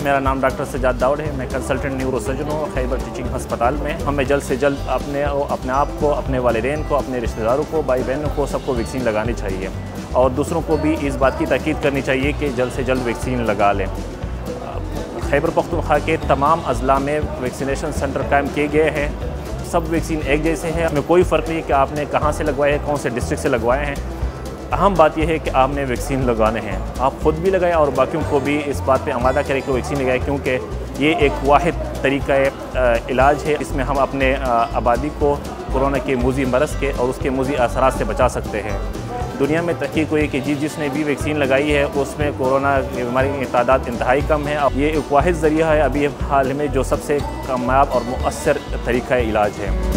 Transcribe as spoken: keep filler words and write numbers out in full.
मेरा नाम डॉक्टर सजाद दाऊद है। मैं कंसल्टेंट न्यूरोसर्जन हूँ खैबर टीचिंग हस्पताल में। हमें जल्द से जल्द अपने अपने आप को, अपने वालिदैन को, अपने रिश्तेदारों को, भाई बहनों को, सबको वैक्सीन लगानी चाहिए और दूसरों को भी इस बात की ताकीद करनी चाहिए कि जल्द से जल्द वैक्सीन लगा लें। खैबर पख्तूनख्वा के तमाम अजला में वैक्सीनेशन सेंटर कायम किए गए हैं। सब वैक्सीन एक जैसे हैं, इसमें कोई फ़र्क नहीं है कि आपने कहाँ से लगवाए हैं, कौन से डिस्ट्रिक्ट से लगवाए हैं। अहम बात यह है कि आपने वैक्सीन लगाने हैं, आप ख़ुद भी लगाएं और बाकियों को भी इस बात पे आमादा करें कि वैक्सीन लगाएं, क्योंकि ये एक वाहिद तरीका इलाज है। इसमें हम अपने आबादी को कोरोना के मूजी मरज़ के और उसके मूजी असरात से बचा सकते हैं। दुनिया में तहकीक हुई कि जिस जिसने भी वैक्सीन लगाई है उसमें कोरोना की बीमारी की तादाद इंतहाई कम है। ये एक वाहिद ज़रिया है अभी हाल में जो सबसे कामयाब और मुअस्सर तरीका इलाज है।